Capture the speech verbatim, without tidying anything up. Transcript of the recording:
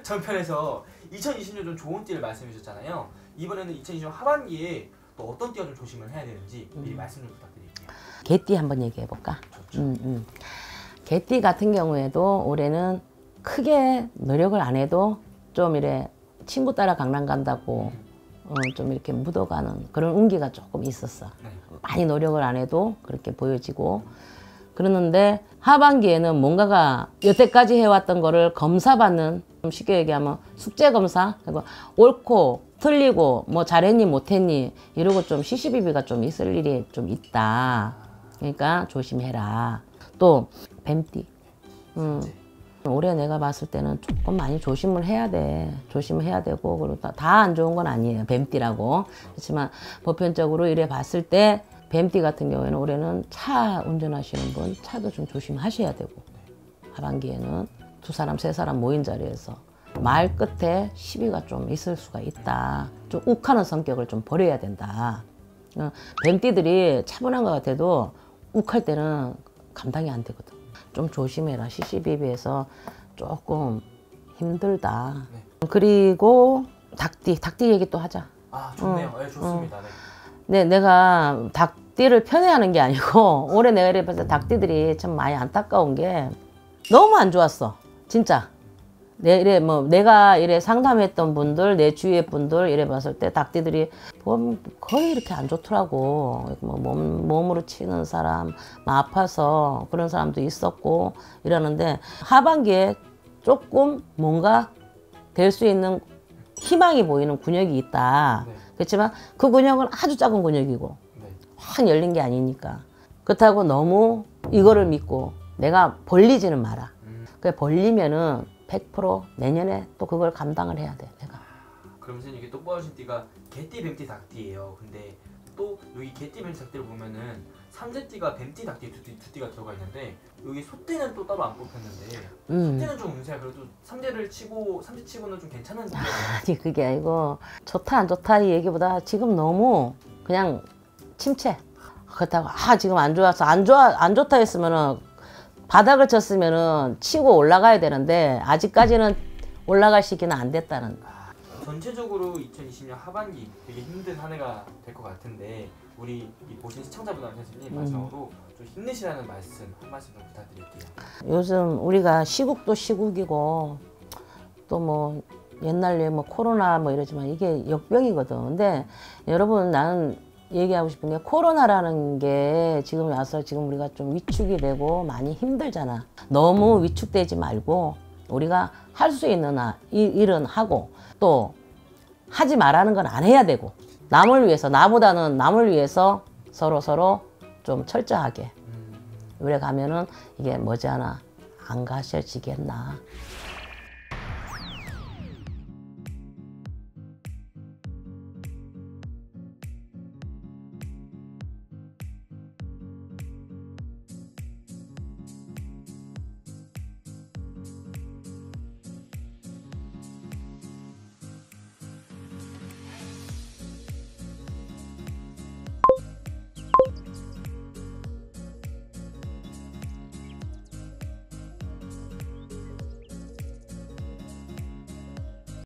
전편에서 이천이십 년 좀 좋은 띠를 말씀해 주셨잖아요. 이번에는 이천이십 년 하반기에 또 어떤 띠가 좀 조심을 해야 되는지 미리 음. 말씀 좀 부탁드릴게요. 개띠 한번 얘기해 볼까? 음, 음. 개띠 같은 경우에도 올해는 크게 노력을 안 해도 좀 이래 친구 따라 강남 간다고 음. 어, 좀 이렇게 묻어가는 그런 운기가 조금 있었어. 네. 많이 노력을 안 해도 그렇게 보여지고 그러는데 하반기에는 뭔가가 여태까지 해왔던 거를 검사받는, 좀 쉽게 얘기하면 숙제 검사, 그리고 옳고 틀리고 뭐 잘했니 못했니 이러고 좀 시시비비가 좀 있을 일이 좀 있다. 그러니까 조심해라. 또 뱀띠. 음. 올해 내가 봤을 때는 조금 많이 조심을 해야 돼. 조심을 해야 되고, 그리고 다 안 좋은 건 아니에요. 뱀띠라고. 그렇지만 보편적으로 이래 봤을 때 뱀띠 같은 경우에는 올해는 차 운전하시는 분 차도 좀 조심하셔야 되고, 하반기에는 두 사람 세 사람 모인 자리에서 말 끝에 시비가 좀 있을 수가 있다. 좀 욱하는 성격을 좀 버려야 된다. 뱀띠들이 차분한 것 같아도 욱할 때는 감당이 안 되거든. 좀 조심해라. 시시비비해서 조금 힘들다. 네. 그리고 닭띠, 닭띠 얘기 또 하자. 아, 좋네요. 응. 네, 좋습니다. 네. 네, 내가 닭띠를 편애하는 게 아니고 올해 내가 이래 봤을 때 닭띠들이 참 많이 안타까운 게 너무 안 좋았어. 진짜. 내 이래 뭐 내가 이래 상담했던 분들, 내 주위의 분들 이래 봤을 때 닭띠들이 보면 거의 이렇게 안 좋더라고. 뭐 몸, 몸으로 치는 사람, 뭐 아파서 그런 사람도 있었고 이러는데 하반기에 조금 뭔가 될 수 있는 희망이 보이는 근육이 있다. 네. 그렇지만 그 근육은 아주 작은 근육이고 네. 확 열린 게 아니니까. 그렇다고 너무 이거를 믿고 내가 벌리지는 마라. 음. 그래 벌리면은 백 퍼센트 내년에 또 그걸 감당을 해야 돼, 내가. 그럼 선생님 이게 또 뽑아주신 띠가 개띠, 뱀띠, 닭띠예요. 근데 또 여기 개띠, 뱀띠, 닭띠를 보면은 삼재띠가 뱀띠, 닭띠 두, 띠, 두 띠가 들어가 있는데 여기 소띠는 또 따로 안 뽑혔는데 음. 소띠는 좀 운세가 그래도 삼재를 치고 삼재 치고는 좀 괜찮은 띠예요. 아니 그게 아니고 좋다 안 좋다 이 얘기보다 지금 너무 그냥 침체. 그렇다고 아 지금 안 좋아서 안 좋아 안 좋다 했으면은 바닥을 쳤으면은 치고 올라가야 되는데 아직까지는 올라갈 시기는 안 됐다는. 아, 전체적으로 이천이십 년 하반기 되게 힘든 한 해가 될 것 같은데 우리 이 보신 시청자분들한테 선생님 음. 마지막으로 좀 힘내시라는 말씀 한 말씀 좀 부탁드릴게요. 요즘 우리가 시국도 시국이고 또 뭐 옛날에 뭐 코로나 뭐 이러지만 이게 역병이거든. 근데 여러분 나는 얘기하고 싶은 게 코로나라는 게 지금 와서 지금 우리가 좀 위축이 되고 많이 힘들잖아. 너무 위축되지 말고 우리가 할 수 있는 일은 하고 또 하지 말라는 건 안 해야 되고 남을 위해서 나보다는 남을 위해서 서로 서로 좀 철저하게 오래 가면은 이게 머지않아 안 가셔지겠나.